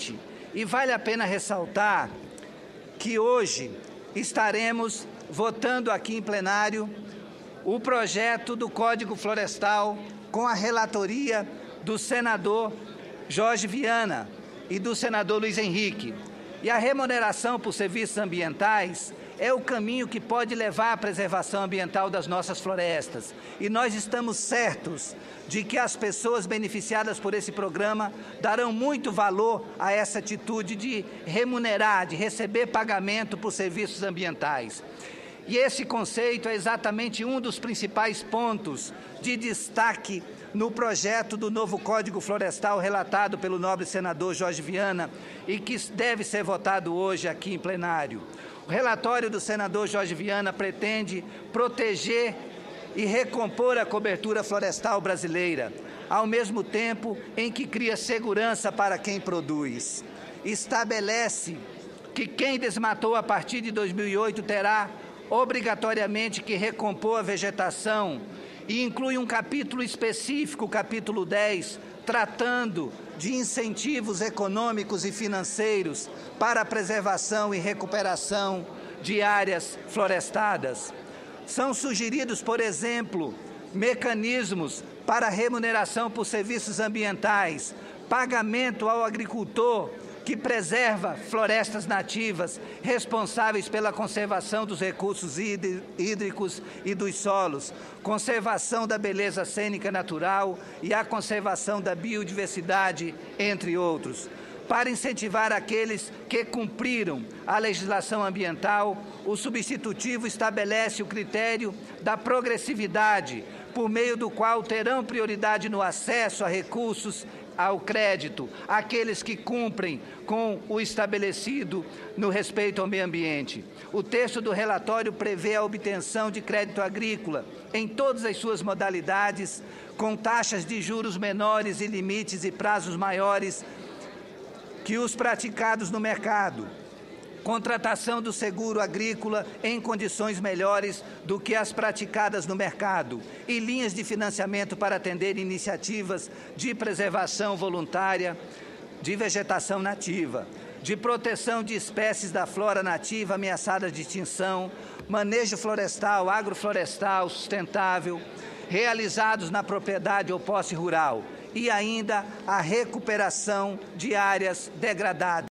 ambiente. E vale a pena ressaltar que hoje estaremos votando aqui em plenário o projeto do Código Florestal com a relatoria do senador Jorge Viana e do senador Luiz Henrique. E a remuneração por serviços ambientais é o caminho que pode levar à preservação ambiental das nossas florestas. E nós estamos certos de que as pessoas beneficiadas por esse programa darão muito valor a essa atitude de remunerar, de receber pagamento por serviços ambientais. E esse conceito é exatamente um dos principais pontos de destaque no projeto do novo Código Florestal relatado pelo nobre senador Jorge Viana e que deve ser votado hoje aqui em plenário. O relatório do senador Jorge Viana pretende proteger e recompor a cobertura florestal brasileira, ao mesmo tempo em que cria segurança para quem produz. Estabelece que quem desmatou a partir de 2008 terá obrigatoriamente que recompor a vegetação e inclui um capítulo específico, o capítulo 10, tratando de incentivos econômicos e financeiros para a preservação e recuperação de áreas florestadas. São sugeridos, por exemplo, mecanismos para remuneração por serviços ambientais, pagamento ao agricultor que preserva florestas nativas, responsáveis pela conservação dos recursos hídricos e dos solos, conservação da beleza cênica natural e a conservação da biodiversidade, entre outros. Para incentivar aqueles que cumpriram a legislação ambiental, o substitutivo estabelece o critério da progressividade, por meio do qual terão prioridade no acesso a recursos ao crédito aqueles que cumprem com o estabelecido no respeito ao meio ambiente. O texto do relatório prevê a obtenção de crédito agrícola em todas as suas modalidades, com taxas de juros menores e limites e prazos maiores que os praticados no mercado. Contratação do seguro agrícola em condições melhores do que as praticadas no mercado e linhas de financiamento para atender iniciativas de preservação voluntária de vegetação nativa, de proteção de espécies da flora nativa ameaçadas de extinção, manejo florestal, agroflorestal sustentável, realizados na propriedade ou posse rural, e ainda a recuperação de áreas degradadas.